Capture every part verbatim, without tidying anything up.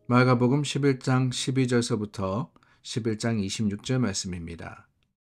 마가복음 십일 장 십이 절서부터 십일 장 이십육 절 말씀입니다.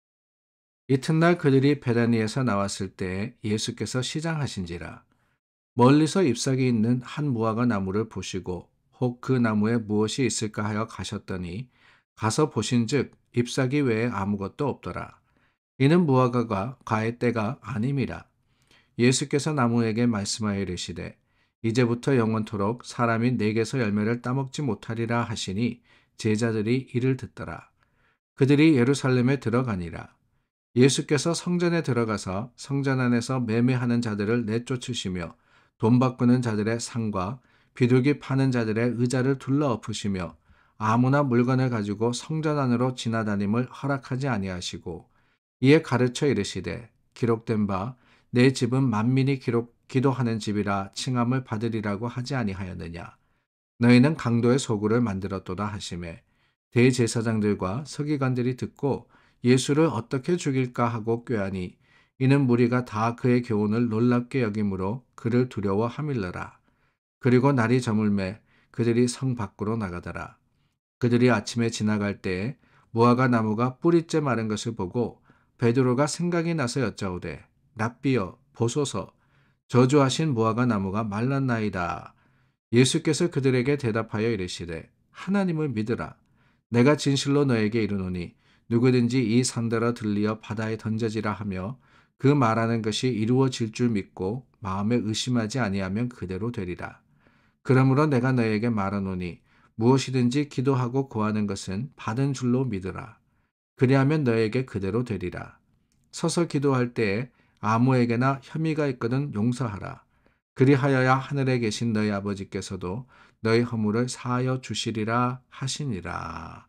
이튿날 그들이 베다니에서 나왔을 때 예수께서 시장하신지라. 멀리서 잎사귀 있는 한 무화과 나무를 보시고 혹 그 나무에 무엇이 있을까 하여 가셨더니 가서 보신즉 잎사귀 외에 아무것도 없더라. 이는 무화과가 과의 때가 아님이라. 예수께서 나무에게 말씀하여 이르시되 이제부터 영원토록 사람이 내게서 열매를 따먹지 못하리라 하시니 제자들이 이를 듣더라. 그들이 예루살렘에 들어가니라. 예수께서 성전에 들어가서 성전 안에서 매매하는 자들을 내쫓으시며 돈 바꾸는 자들의 상과 비둘기 파는 자들의 의자를 둘러엎으시며 아무나 물건을 가지고 성전 안으로 지나다님을 허락하지 아니하시고 이에 가르쳐 이르시되 기록된 바 내 집은 만민이 기록, 기도하는 집이라 칭함을 받으리라고 하지 아니하였느냐. 너희는 강도의 소굴을 만들었도다 하시매 대제사장들과 서기관들이 듣고 예수를 어떻게 죽일까 하고 꾀하니 이는 무리가 다 그의 교훈을 놀랍게 여김으로 그를 두려워 하밀러라. 그리고 날이 저물매 그들이 성 밖으로 나가더라. 그들이 아침에 지나갈 때에 무화과 나무가 뿌리째 마른 것을 보고 베드로가 생각이 나서 여짜오되 랍비여 보소서 저주하신 무화과 나무가 말랐나이다. 예수께서 그들에게 대답하여 이르시되 하나님을 믿으라. 내가 진실로 너에게 이르노니 누구든지 이 산더러 들리어 바다에 던져지라 하며 그 말하는 것이 이루어질 줄 믿고 마음에 의심하지 아니하면 그대로 되리라. 그러므로 내가 너에게 말하노니 무엇이든지 기도하고 구하는 것은 받은 줄로 믿으라. 그리하면 너에게 그대로 되리라. 서서 기도할 때에 아무에게나 혐의가 있거든 용서하라. 그리하여야 하늘에 계신 너희 아버지께서도 너희 허물을 사하여 주시리라 하시니라.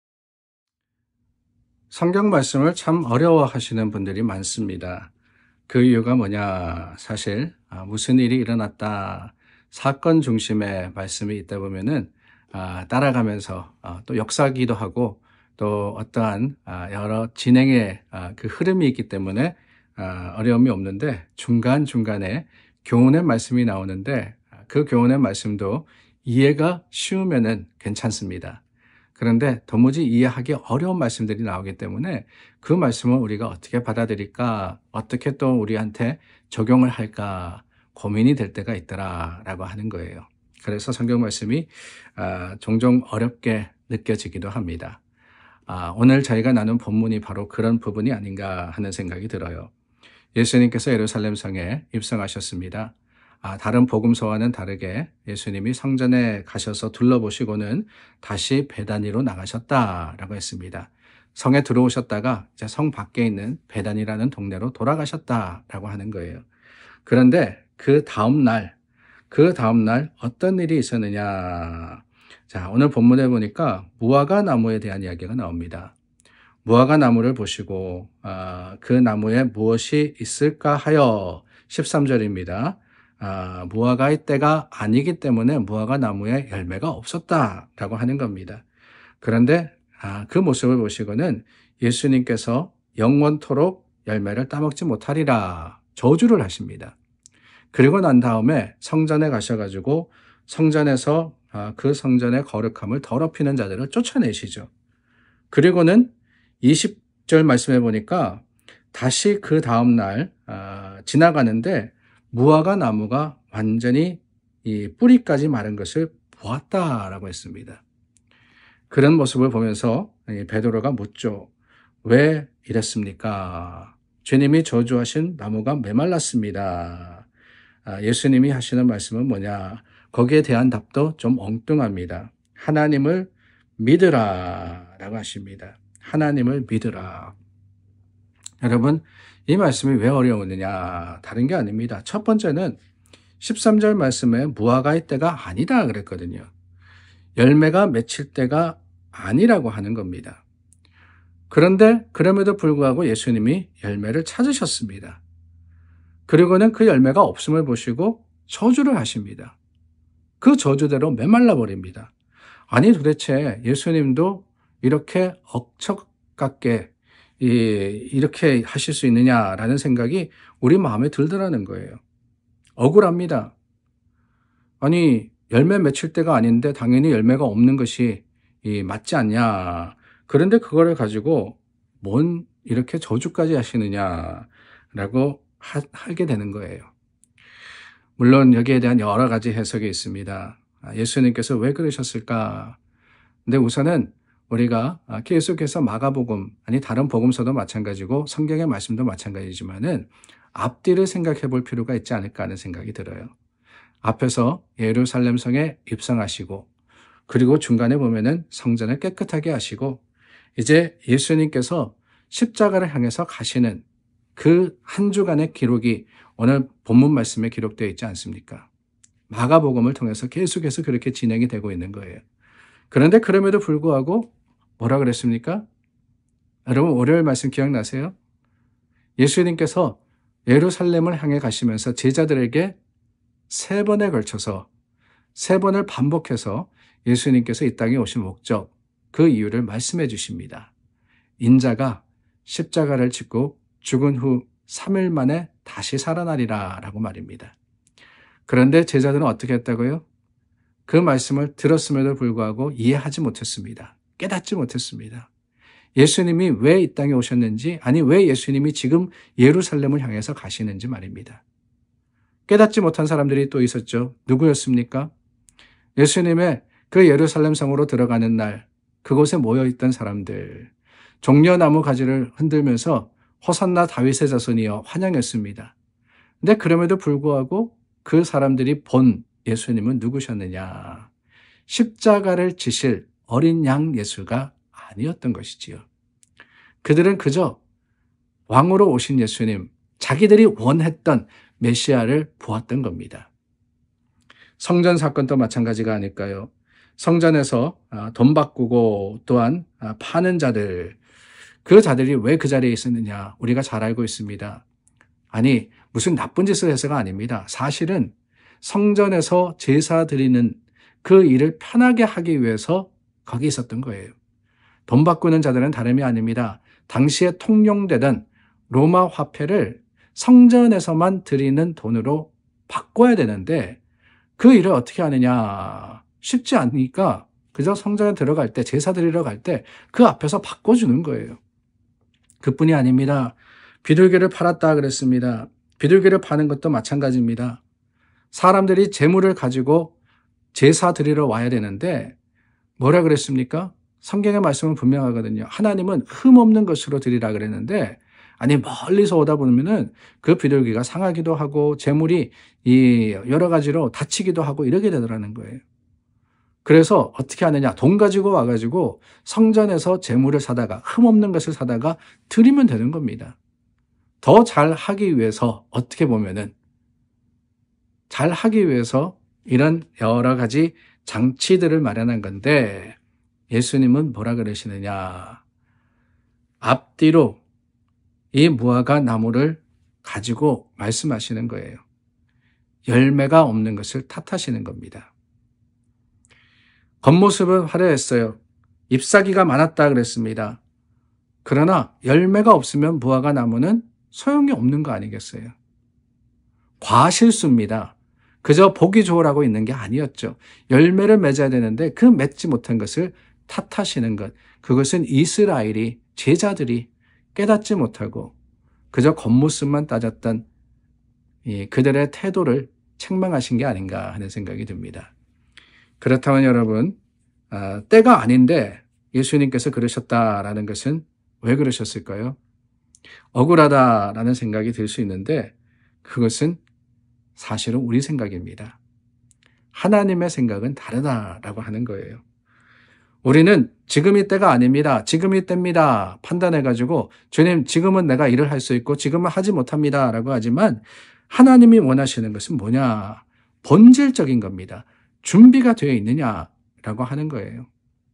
성경 말씀을 참 어려워하시는 분들이 많습니다. 그 이유가 뭐냐? 사실 무슨 일이 일어났다, 사건 중심의 말씀이 있다 보면은 따라가면서 또 역사기도 하고 또 어떠한 여러 진행의 그 흐름이 있기 때문에 어려움이 없는데 중간중간에 교훈의 말씀이 나오는데 그 교훈의 말씀도 이해가 쉬우면은 괜찮습니다. 그런데 도무지 이해하기 어려운 말씀들이 나오기 때문에 그 말씀을 우리가 어떻게 받아들일까, 어떻게 또 우리한테 적용을 할까 고민이 될 때가 있더라라고 하는 거예요. 그래서 성경 말씀이 종종 어렵게 느껴지기도 합니다. 오늘 저희가 나눈 본문이 바로 그런 부분이 아닌가 하는 생각이 들어요. 예수님께서 예루살렘 성에 입성하셨습니다. 아, 다른 복음서와는 다르게 예수님이 성전에 가셔서 둘러보시고는 다시 베다니로 나가셨다라고 했습니다. 성에 들어오셨다가 이제 성 밖에 있는 베다니라는 동네로 돌아가셨다라고 하는 거예요. 그런데 그 다음 날, 그 다음 날 어떤 일이 있었느냐? 자, 오늘 본문에 보니까 무화과 나무에 대한 이야기가 나옵니다. 무화과 나무를 보시고 아, 그 나무에 무엇이 있을까 하여 십삼 절입니다. 아, 무화과의 때가 아니기 때문에 무화과 나무에 열매가 없었다라고 하는 겁니다. 그런데 아, 그 모습을 보시고는 예수님께서 영원토록 열매를 따먹지 못하리라 저주를 하십니다. 그리고 난 다음에 성전에 가셔가지고 성전에서 아, 그 성전의 거룩함을 더럽히는 자들을 쫓아내시죠. 그리고는 이십 절 말씀해 보니까 다시 그 다음 날 아, 지나가는데 무화과 나무가 완전히 이 뿌리까지 마른 것을 보았다라고 했습니다. 그런 모습을 보면서 베드로가 묻죠. 왜 이랬습니까? 주님이 저주하신 나무가 메말랐습니다. 아, 예수님이 하시는 말씀은 뭐냐? 거기에 대한 답도 좀 엉뚱합니다. 하나님을 믿으라 라고 하십니다. 하나님을 믿으라. 여러분, 이 말씀이 왜 어려우느냐? 다른 게 아닙니다. 첫 번째는 십삼 절 말씀에 무화과의 때가 아니다 그랬거든요. 열매가 맺힐 때가 아니라고 하는 겁니다. 그런데 그럼에도 불구하고 예수님이 열매를 찾으셨습니다. 그리고는 그 열매가 없음을 보시고 저주를 하십니다. 그 저주대로 메말라 버립니다. 아니 도대체 예수님도 이렇게 억척같게 이렇게 하실 수 있느냐라는 생각이 우리 마음에 들더라는 거예요. 억울합니다. 아니 열매 맺힐 때가 아닌데 당연히 열매가 없는 것이 이 맞지 않냐. 그런데 그거를 가지고 뭔 이렇게 저주까지 하시느냐라고 하, 하게 되는 거예요. 물론 여기에 대한 여러 가지 해석이 있습니다. 예수님께서 왜 그러셨을까? 근데 우선은 우리가 계속해서 마가복음, 아니 다른 복음서도 마찬가지고 성경의 말씀도 마찬가지지만은 앞뒤를 생각해 볼 필요가 있지 않을까 하는 생각이 들어요. 앞에서 예루살렘 성에 입성하시고, 그리고 중간에 보면은 성전을 깨끗하게 하시고, 이제 예수님께서 십자가를 향해서 가시는 그 한 주간의 기록이 오늘 본문 말씀에 기록되어 있지 않습니까? 마가복음을 통해서 계속해서 그렇게 진행이 되고 있는 거예요. 그런데 그럼에도 불구하고 뭐라 그랬습니까? 여러분 월요일 말씀 기억나세요? 예수님께서 예루살렘을 향해 가시면서 제자들에게 세 번에 걸쳐서 세 번을 반복해서 예수님께서 이 땅에 오신 목적, 그 이유를 말씀해 주십니다. 인자가 십자가를 짓고 죽은 후 삼 일 만에 다시 살아나리라 라고 말입니다. 그런데 제자들은 어떻게 했다고요? 그 말씀을 들었음에도 불구하고 이해하지 못했습니다. 깨닫지 못했습니다. 예수님이 왜 이 땅에 오셨는지, 아니 왜 예수님이 지금 예루살렘을 향해서 가시는지 말입니다. 깨닫지 못한 사람들이 또 있었죠. 누구였습니까? 예수님의 그 예루살렘 성으로 들어가는 날 그곳에 모여있던 사람들, 종려나무 가지를 흔들면서 호산나 다윗의 자손이여 환영했습니다. 근데 그럼에도 불구하고 그 사람들이 본 예수님은 누구셨느냐? 십자가를 지실 어린 양 예수가 아니었던 것이지요. 그들은 그저 왕으로 오신 예수님, 자기들이 원했던 메시아를 보았던 겁니다. 성전 사건도 마찬가지가 아닐까요? 성전에서 돈 바꾸고 또한 파는 자들, 그 자들이 왜 그 자리에 있었느냐? 우리가 잘 알고 있습니다. 아니, 무슨 나쁜 짓을 해서가 아닙니다. 사실은 성전에서 제사 드리는 그 일을 편하게 하기 위해서 거기 있었던 거예요. 돈 바꾸는 자들은 다름이 아닙니다. 당시에 통용되던 로마 화폐를 성전에서만 드리는 돈으로 바꿔야 되는데 그 일을 어떻게 하느냐? 쉽지 않으니까 그저 성전에 들어갈 때, 제사 드리러 갈 때 그 앞에서 바꿔주는 거예요. 그뿐이 아닙니다. 비둘기를 팔았다 그랬습니다. 비둘기를 파는 것도 마찬가지입니다. 사람들이 재물을 가지고 제사 드리러 와야 되는데 뭐라 그랬습니까? 성경의 말씀은 분명하거든요. 하나님은 흠 없는 것으로 드리라 그랬는데 아니 멀리서 오다 보면은 그 비둘기가 상하기도 하고 재물이 이 여러 가지로 다치기도 하고 이렇게 되더라는 거예요. 그래서 어떻게 하느냐? 돈 가지고 와가지고 성전에서 재물을 사다가 흠 없는 것을 사다가 드리면 되는 겁니다. 더 잘하기 위해서 어떻게 보면은 잘하기 위해서 이런 여러 가지 장치들을 마련한 건데 예수님은 뭐라 그러시느냐? 앞뒤로 이 무화과 나무를 가지고 말씀하시는 거예요. 열매가 없는 것을 탓하시는 겁니다. 겉모습은 화려했어요. 잎사귀가 많았다 그랬습니다. 그러나 열매가 없으면 무화과 나무는 소용이 없는 거 아니겠어요? 과실수입니다. 그저 보기 좋으라고 있는 게 아니었죠. 열매를 맺어야 되는데 그 맺지 못한 것을 탓하시는 것. 그것은 이스라엘이, 제자들이 깨닫지 못하고 그저 겉모습만 따졌던 이 그들의 태도를 책망하신 게 아닌가 하는 생각이 듭니다. 그렇다면 여러분, 아, 때가 아닌데 예수님께서 그러셨다라는 것은 왜 그러셨을까요? 억울하다라는 생각이 들 수 있는데 그것은 사실은 우리 생각입니다. 하나님의 생각은 다르다라고 하는 거예요. 우리는 지금이 때가 아닙니다. 지금이 때입니다. 판단해가지고 주님 지금은 내가 일을 할 수 있고 지금은 하지 못합니다 라고 하지만 하나님이 원하시는 것은 뭐냐? 본질적인 겁니다. 준비가 되어 있느냐라고 하는 거예요.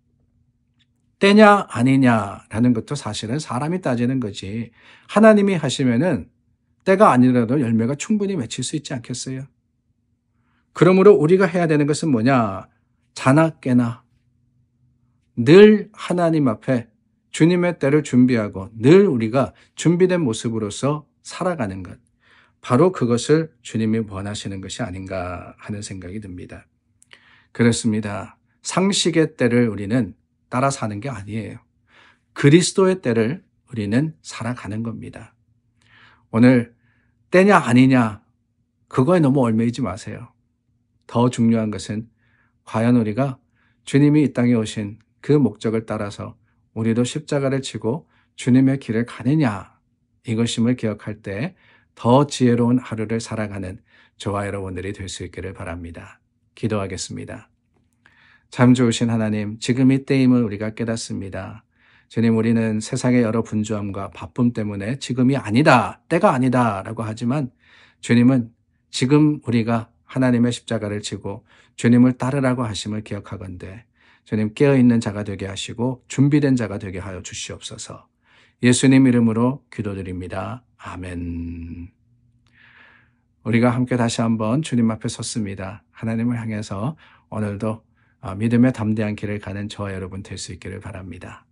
때냐 아니냐라는 것도 사실은 사람이 따지는 거지. 하나님이 하시면은 때가 아니라도 열매가 충분히 맺힐 수 있지 않겠어요? 그러므로 우리가 해야 되는 것은 뭐냐? 자나 깨나 늘 하나님 앞에 주님의 때를 준비하고 늘 우리가 준비된 모습으로서 살아가는 것. 바로 그것을 주님이 원하시는 것이 아닌가 하는 생각이 듭니다. 그렇습니다. 상식의 때를 우리는 따라 사는 게 아니에요. 그리스도의 때를 우리는 살아가는 겁니다. 오늘 때냐 아니냐 그거에 너무 얽매이지 마세요. 더 중요한 것은 과연 우리가 주님이 이 땅에 오신 그 목적을 따라서 우리도 십자가를 지고 주님의 길을 가느냐 이것임을 기억할 때 더 지혜로운 하루를 살아가는 저와 여러분들이 될 수 있기를 바랍니다. 기도하겠습니다. 참 좋으신 하나님, 지금 이 때임을 우리가 깨닫습니다. 주님, 우리는 세상의 여러 분주함과 바쁨 때문에 지금이 아니다, 때가 아니다 라고 하지만 주님은 지금 우리가 하나님의 십자가를 지고 주님을 따르라고 하심을 기억하건대 주님 깨어있는 자가 되게 하시고 준비된 자가 되게 하여 주시옵소서. 예수님 이름으로 기도드립니다. 아멘. 우리가 함께 다시 한번 주님 앞에 섰습니다. 하나님을 향해서 오늘도 믿음의 담대한 길을 가는 저와 여러분 될 수 있기를 바랍니다.